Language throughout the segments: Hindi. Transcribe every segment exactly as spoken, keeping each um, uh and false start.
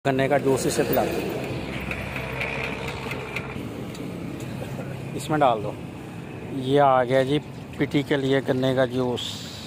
गन्ने का जूस इसे पिला दो, इसमें डाल दो। ये आ गया जी पीटी के लिए गन्ने का जूस।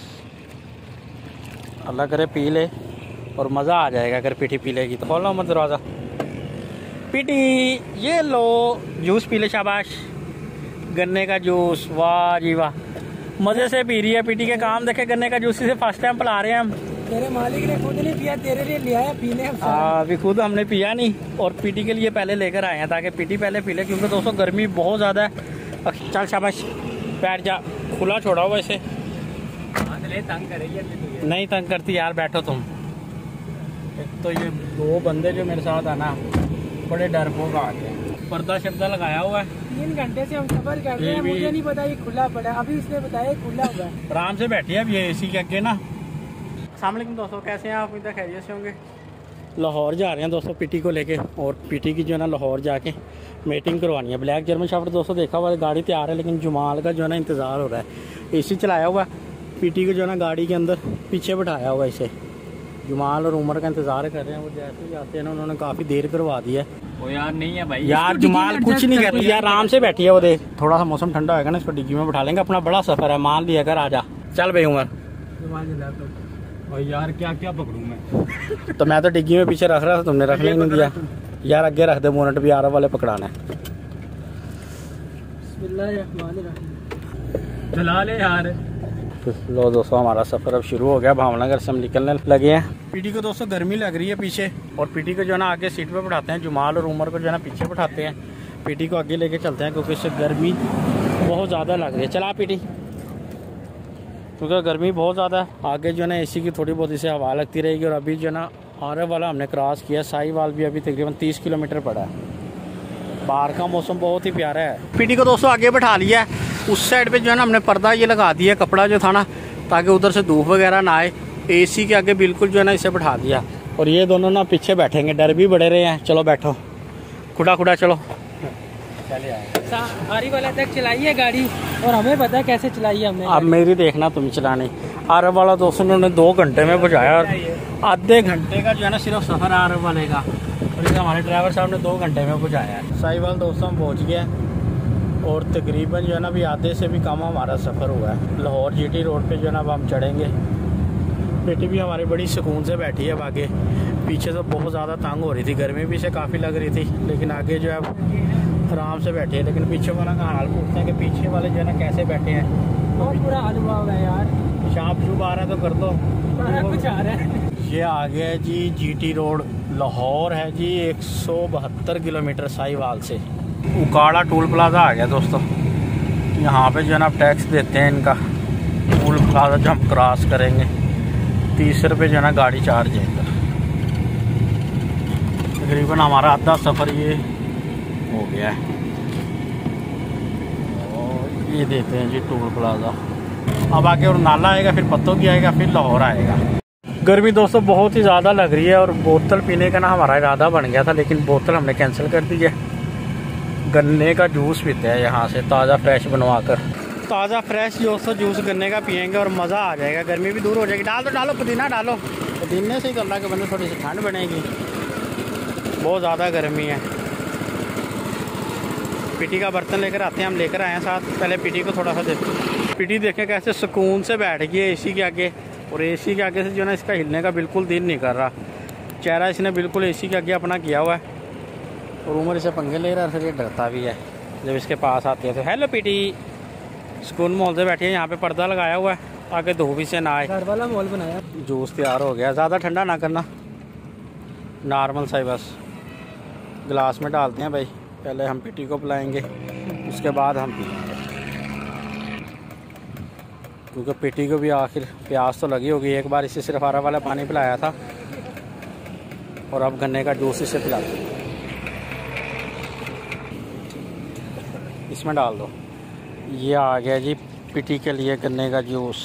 अल्लाह करे पी ले और मज़ा आ जाएगा अगर पीटी पी लेगी तो। खोलो मत दरवाज़ा। पीटी ये लो जूस पी ले, शाबाश। गन्ने का जूस, वाह जी वाह, मज़े से पी रही है पीटी के। काम देखे, गन्ने का जूस इसे फर्स्ट टाइम पिला रहे हैं हम। तेरे मालिक ने खुद नहीं पिया, तेरे लिए लिया है पीने। अभी खुद हमने पिया नहीं और पीटी के लिए पहले लेकर आए हैं ताकि पीटी पहले पी ले, क्योंकि दोस्तों गर्मी बहुत ज़्यादा है। चल शाबाश, बैठ जा, खुला छोड़ा हुआ इसे। तंग करेगी नहीं तंग करती यार, बैठो तुम। एक तो ये दो बंदे जो मेरे साथ आना बड़े डरपोक आ गए। पर्दा शर्दा लगाया हुआ है। तीन घंटे से हम सफर कर रहे हैं, मुझे नहीं पता ये खुला पड़ा है। अभी इसने बताया खुला हुआ है। आराम से बैठिए अब ये एसी के आगे ना। अस्सलाम वालेकुम दोस्तों, कैसे हैं आप? इधर खैरियत से होंगे। लाहौर जा रहे हैं दोस्तों पीटी को लेके, और पीटी की जो है ना लाहौर जाके मीटिंग करवानी है। ब्लैक जर्मन शेफर्ड दोस्तों देखा हुआ, गाड़ी तैयार है, लेकिन जुमाल का जो है ना इंतज़ार हो रहा है। एसी चलाया हुआ है, पीटी को जो है ना गाड़ी के अंदर पीछे बैठाया हुआ इसे। जुमाल और उमर का इंतज़ार कर रहे हैं। वो जैसे ही आते हैं ना, उन्होंने काफ़ी देर करवा दी है। वो यार नहीं है भाई यार, जुमाल कुछ नहीं कहती यार, आराम से बैठी है वो। देख थोड़ा सा मौसम ठंडा होगा ना, इसको डिग्गी में बैठा लेंगे। अपना बड़ा सफ़र है, मान लिया कर। आजा चल भाई उमर। और यार क्या क्या पकड़ूं मैं? तो मैं तो डिग्गी में पीछे रख रहा था, तुमने रखने ही नहीं दिया यार। आगे रख दे, बोनट भी आरब वाले पकड़ाना है। चला ले यार। लो दोस्तों, हमारा सफ़र अब शुरू हो गया। भावनगर से हम निकलने लगे हैं। पीटी को दोस्तों गर्मी लग रही है पीछे, और पीटी को जो है ना आगे सीट पे बैठाते हैं। जुमाल और उमर को जो है ना पीछे बैठाते हैं। पीटी को आगे लेके चलते हैं क्योंकि इससे गर्मी बहुत ज़्यादा लग रही है। चला पीटी, क्योंकि गर्मी बहुत ज़्यादा है। आगे जो है ना एसी की थोड़ी बहुत इसे हवा लगती रहेगी। और अभी जो है ना आरब वाला हमने क्रॉस किया, साहिवाल भी अभी तकरीबन तीस किलोमीटर पड़ा है। बाहर का मौसम बहुत ही प्यारा है। पीटी को दोस्तों आगे बैठा लिया है। उस साइड पे जो है ना हमने पर्दा ये लगा दिया, कपड़ा जो था ना, ताकि उधर से धूप वगैरह ना आए। एसी के आगे बिल्कुल जो है ना इसे बैठा दिया। और ये दोनों ना पीछे बैठेंगे, डर भी बड़े रहे हैं। चलो बैठो, खुदा खुदा चलो। आरी वाला तक चलाई है गाड़ी, और हमें पता है कैसे चलाई है हमने। अब मेरी देखना, तुम चलाने। आरब वाला दोस्तों उन्होंने दो घंटे में पहुँचाया, और आधे घंटे का जो है ना सिर्फ सफ़र है आरब वाले का, और इसे हमारे ड्राइवर साहब ने दो घंटे में पहुँचाया है। साहिवाल दोस्तों हम पहुँच गए, और तकरीबन जो है ना अभी आधे से भी कम हमारा सफ़र हुआ है। लाहौर जीटी रोड पे जो है ना अब हम चढ़ेंगे। बेटी भी हमारी बड़ी सुकून से बैठी है। अब आगे पीछे तो बहुत ज़्यादा तंग हो रही थी, गर्मी भी से काफ़ी लग रही थी, लेकिन आगे जो है आराम से बैठे हैं। लेकिन पीछे वाला का हाल पूछते हैं कि पीछे वाले जो है ना कैसे बैठे हैं। बहुत बुरा हाल हुआ है यार। शाम शुभ आ रहा है तो कर दो, कुछ आ रहा है। ये आ गया है जी जीटी रोड। लाहौर है जी एक सौ बहत्तर किलोमीटर साहिवाल से। उकाड़ा टूल प्लाजा आ गया दोस्तों। यहाँ पे जो है ना टैक्स देते हैं इनका। टूल प्लाजा जो हम क्रॉस करेंगे, तीस रुपये जो है ना गाड़ी चार्ज है इधर। तकरीबन हमारा आधा सफ़र ये हो गया है। और ये देते हैं जी टूल प्लाजा। अब आगे और नाला आएगा, फिर पत्तों की आएगा, फिर लाहौर आएगा। गर्मी दोस्तों बहुत ही ज़्यादा लग रही है, और बोतल पीने का ना हमारा इरादा बन गया था, लेकिन बोतल हमने कैंसिल कर दी है। गन्ने का जूस पीते हैं यहाँ से, ताज़ा फ्रेश बनवा कर। ताज़ा फ्रेश दोस्तों जूस गन्ने का पियेंगे और मज़ा आ जाएगा, गर्मी भी दूर हो जाएगी। डाल दो डालो पुदीना डालो, पुदीने से ही अल्लाह के बंदे थोड़ी सी ठंड बनेगी। बहुत ज़्यादा गर्मी है। पीटी का बर्तन लेकर आते हैं, हम लेकर आए हैं साथ। पहले पीटी को थोड़ा सा देते। पीटी देखें कैसे सुकून से बैठ गई है एसी के आगे, और एसी के आगे से जो है ना इसका हिलने का बिल्कुल दिल नहीं कर रहा। चेहरा इसने बिल्कुल एसी के आगे अपना किया हुआ है, और उमर इसे पंगे ले रहा है, फिर ये डरता भी है जब इसके पास आती है तो। हेलो पीटी, सुकून माहौल से बैठी है। यहाँ पे पर्दा लगाया हुआ है ताकि धूप से ना आए। घर वाला माहौल बनाया। जूस तैयार हो गया, ज़्यादा ठंडा ना करना, नॉर्मल सा ही बस। गिलास में डालते हैं भाई, पहले हम पीटी को पिलाएंगे, उसके बाद हम पिएंगे, क्योंकि पीटी को भी आखिर प्यास तो लगी होगी। एक बार इसे सिर्फ आरा वाला पानी पिलाया था, और अब गन्ने का जूस इसे पिलाते हैं। इसमें डाल दो। ये आ गया जी पीटी के लिए गन्ने का जूस।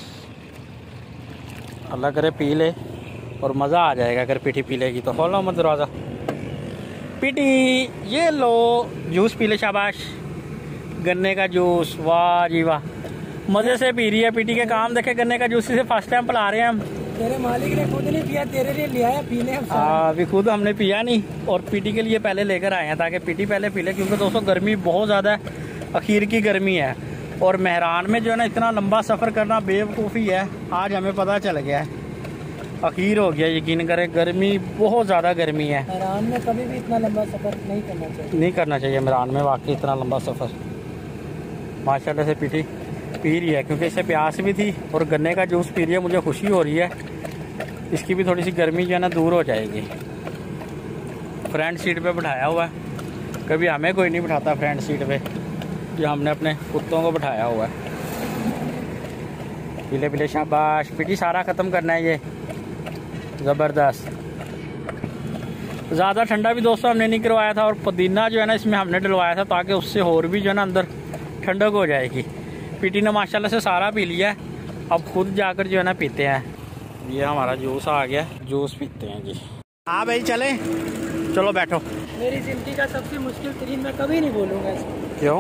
अल्लाह करे पी ले और मज़ा आ जाएगा अगर पीटी पी लेगी तो। खोलो मत दरवाज़ा। पीटी ये लो जूस पी ले, शाबाश। गन्ने का जूस, वाह जी वाह, मज़े से पी रही है पीटी के। काम देखे, गन्ने का जूस इसे फर्स्ट टाइम पिला रहे हैं हम। तेरे मालिक ने खुद नहीं पिया, तेरे लिए ले आया पीने। हाँ, अभी खुद हमने पिया नहीं और पीटी के लिए पहले लेकर आए हैं ताकि पीटी पहले पी ले, क्योंकि दोस्तों गर्मी बहुत ज़्यादा है, आखिर की गर्मी है। और मेहरान में जो है ना इतना लंबा सफ़र करना बेवकूफ़ी है, आज हमें पता चल गया है, आखिर हो गया। यकीन करें गर्मी बहुत ज़्यादा गर्मी है। मेहरान में कभी भी इतना लंबा सफ़र नहीं करना चाहिए, नहीं करना चाहिए मेहरान में वाकई इतना लंबा सफ़र। माशाल्लाह से पीटी पी रही है क्योंकि इसे प्यास भी थी और गन्ने का जूस पी रही है, मुझे खुशी हो रही है। इसकी भी थोड़ी सी गर्मी जो है ना दूर हो जाएगी। फ्रंट सीट पे बिठाया हुआ है, कभी हमें कोई नहीं बिठाता फ्रंट सीट पे, जो हमने अपने कुत्तों को बिठाया हुआ है। पीले पीले शाबाश पीटी, सारा ख़त्म करना है ये, ज़बरदस्त। ज़्यादा ठंडा भी दोस्तों हमने नहीं करवाया था और पुदीना जो है ना इसमें हमने डलवाया था ताकि उससे और भी जो है ना अंदर ठंडक हो जाएगी। पीटी ने माशाल्लाह से सारा पी लिया है, अब खुद जाकर जो है ना पीते हैं। ये हमारा जूस आ गया, जूस पीते हैं जी। हाँ भाई चले, चलो बैठो। मेरी ज़िंदगी का सबसे मुश्किल तरीन मैं कभी नहीं बोलूँगा इसको। क्यों?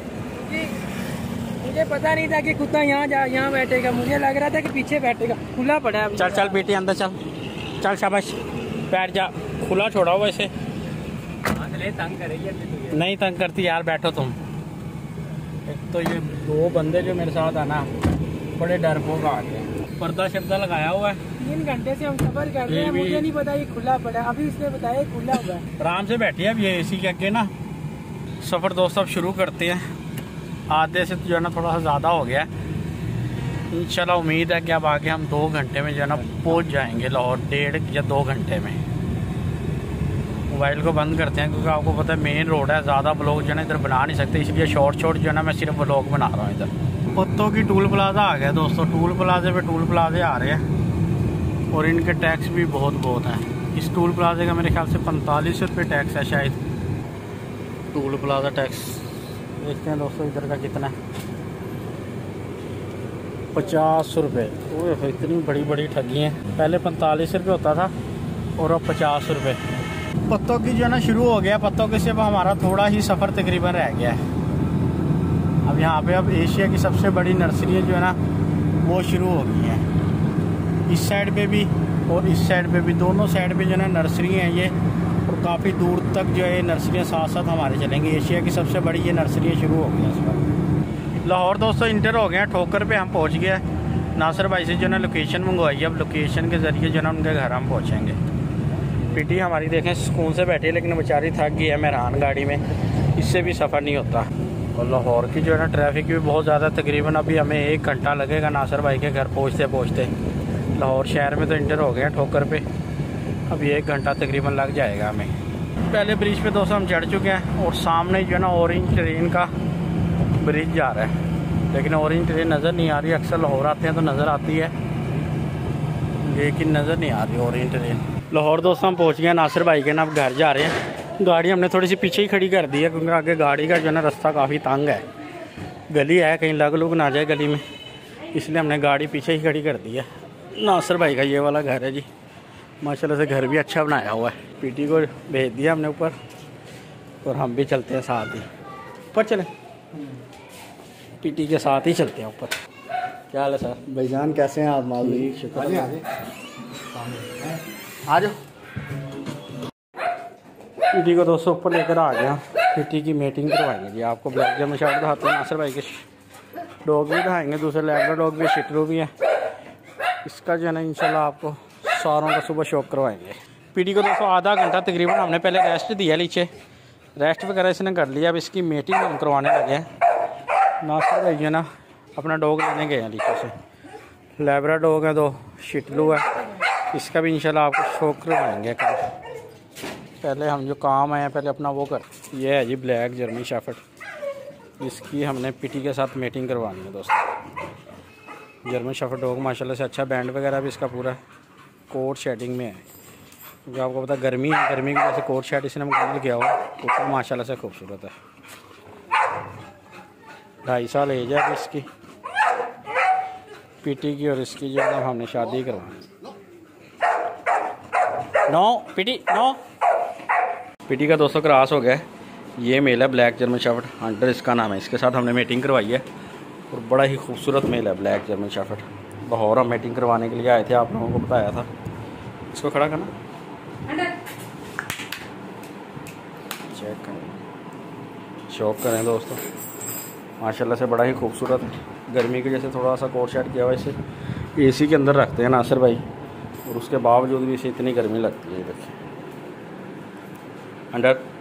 मुझे पता नहीं था कि कुत्ता यहाँ जा यहाँ बैठेगा, मुझे लग रहा था कि पीछे बैठेगा, खुला पड़ा है। चल चल बेटी अंदर चल, चल शाबाश बैठ जा, खुला छोड़ा हुआ इसे। तंग करेगी? नहीं तंग करती यार, बैठो तुम। एक तो ये दो बंदे जो मेरे साथ आना बड़े डरपोक आ गए, पर्दा शर्दा लगाया हुआ है। तीन घंटे से हम सफर कर रहे हैं, मुझे नहीं पता ये खुला पड़ा है, अभी इसने बताया खुला हुआ है। आराम से बैठी है अब ये एसी के आगे ना। सफ़र दोस्तों अब शुरू करते हैं, आधे से जो है ना थोड़ा सा ज़्यादा हो गया है। इंशाल्लाह उम्मीद है कि अब आगे हम दो घंटे में जो है ना पहुँच जाएंगे लाहौर, डेढ़ या दो घंटे में। मोबाइल को बंद करते हैं क्योंकि आपको पता है मेन रोड है, ज़्यादा ब्लॉग जो है ना इधर बना नहीं सकते, इसलिए शॉर्ट शॉर्ट जो है ना मैं सिर्फ ब्लॉग बना रहा हूँ इधर। पत्तों की टूल प्लाजा आ गया दोस्तों, टूल प्लाजे पे टूल प्लाजे आ रहे हैं और इनके टैक्स भी बहुत बहुत हैं। इस टूल प्लाजे का मेरे ख्याल से पैंतालीस रुपये टैक्स है शायद, टूल प्लाजा टैक्स। देखते हैं दोस्तों इधर का कितना है, पचास रुपये। ओह इतनी बड़ी बड़ी ठगी हैं, पहले पैंतालीस रुपये होता था और अब पचास रुपये। पत्तों की जो है ना शुरू हो गया, पत्तों के सिर्फ हमारा थोड़ा ही सफ़र तकरीबन रह गया है। अब यहाँ पे अब एशिया की सबसे बड़ी नर्सरी जो है ना वो शुरू हो गई हैं, इस साइड पे भी और इस साइड पे भी, दोनों साइड पे जो है ना नर्सरी हैं ये, और काफ़ी दूर तक जो है नर्सरियाँ साथ साथ हमारे चलेंगी। एशिया की सबसे बड़ी ये नर्सरियाँ शुरू हो गई हैं इस बार। लाहौर दोस्तों इंटर हो गए हैं, ठोकर पे हम पहुँच गए हैं। नासिर भाई से जो है ना लोकेशन मंगवाई है, अब लोकेशन के ज़रिए जो है ना उनके घर हम पहुँचेंगे। पीटी हमारी देखें सुकून से बैठी है, लेकिन बेचारी थक गई है मेहरान गाड़ी में, इससे भी सफ़र नहीं होता। और लाहौर की जो है ना ट्रैफिक भी बहुत ज़्यादा, तकरीबन अभी हमें एक घंटा लगेगा नासिर भाई के घर पहुँचते पहुँचते। लाहौर शहर में तो इंटर हो गए हैं ठोकर पे, अभी एक घंटा तकरीबन लग जाएगा हमें। पहले ब्रिज पे दोस्तों हम चढ़ चुके हैं और सामने जो है ना ऑरेंज ट्रेन का ब्रिज जा रहा है, लेकिन ऑरेंज ट्रेन नज़र नहीं आ रही। अक्सर लाहौर आते हैं तो नज़र आती है, लेकिन नज़र नहीं आ रही ऑरेंज ट्रेन। लाहौर दोस्तों हम पहुँच गए नासिर भाई के ना, अब घर जा रहे हैं। गाड़ी हमने थोड़ी सी पीछे ही खड़ी कर दी है क्योंकि आगे गाड़ी का जो है ना रास्ता काफ़ी तंग है, गली है, कहीं लग लुग ना जाए गली में, इसलिए हमने गाड़ी पीछे ही खड़ी कर दी है। नासिर भाई का ये वाला घर है जी, माशाल्लाह से घर भी अच्छा बनाया हुआ है। पीटी को भेज दिया हमने ऊपर और हम भी चलते हैं साथ ही ऊपर। चले पीटी के साथ ही चलते हैं ऊपर। क्या हाल है सर? भाईजान कैसे हैं आप? मालूम शुक्र। आ जाओ। पीटी को दोस्तों ऊपर लेकर आ गया, पीटी की मीटिंग करवाएंगे जी। आपको ब्लैक जर्मन शॉट दिखाते हैं, नासिर भाई के डॉग भी दिखाएंगे, दूसरे लैब्रा डॉग भी, शिटरू भी है। इसका जो है ना इंशाल्लाह आपको सारों का सुबह शौक करवाएंगे। पीटी को दोस्तों आधा घंटा तकरीबन हमने पहले रेस्ट दिया, नीचे रेस्ट वगैरह इसने कर लिया। अब इसकी मीटिंग हम करवाने लगे हैं। नासिर भाई है ना अपना डॉग लेने गए हैं नीचे से, लैब्रा डॉग है, दो शिटरू है, इसका भी इंशाल्लाह आपको शौक करवाएंगे कल। पहले हम जो काम आए हैं पहले अपना वो कर, ये है जी ब्लैक जर्मन शेफर्ड, जिसकी हमने पीटी के साथ मीटिंग करवानी है दोस्तों। जर्मन शेफर्ड डॉग माशाल्लाह से अच्छा, बैंड वगैरह भी इसका पूरा कोट शेडिंग में है, क्योंकि आपको पता गर्मी है, गर्मी की वजह से कोट शेड इसने मुकम्मल किया हुआ, कुत्ता माशाल्लाह से खूबसूरत है। ढाई साल एज है इसकी पीटी की, और इसकी जो है हमने शादी करवाई। No PT no. पीटी का दोस्तों क्रॉस हो गया, ये मेल है ब्लैक जर्मन शेफर्ड, हंटर इसका नाम है, इसके साथ हमने मीटिंग करवाई है और बड़ा ही खूबसूरत मेल है ब्लैक जर्मन शेफर्ड। लाहौर हम मीटिंग करवाने के लिए आए थे, आप लोगों को बताया था। इसको खड़ा करना, चेक करें, शौक करें दोस्तों, माशाल्लाह से बड़ा ही खूबसूरत है। गर्मी की जैसे थोड़ा सा कोट शर्ट किया हुआ, इसे एसी के अंदर रखते हैं नासिर भाई, और उसके बावजूद भी इसे इतनी गर्मी लगती है। देखिए अंडर